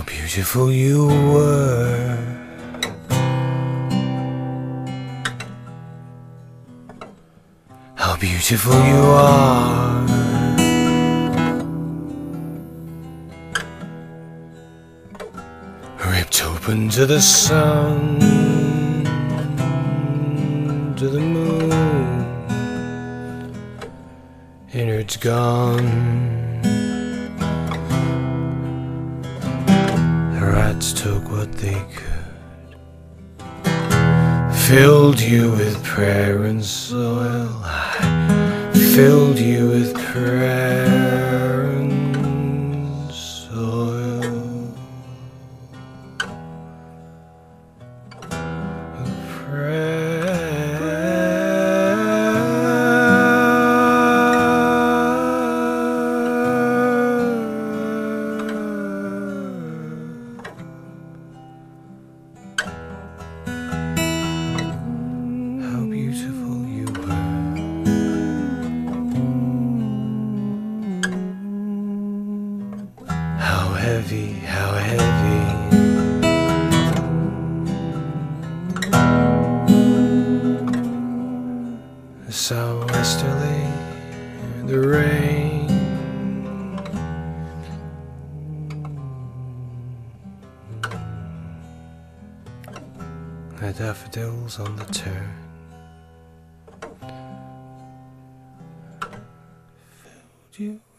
how beautiful you were. How beautiful you are. Ripped open to the sun, to the moon, innards gone. The rats took what they could, filled you with prayer and soil. I filled you with prayer and soil. How beautiful you were. How heavy, how heavy. The southwesterly, the rain. The daffodils on the turn. Filled you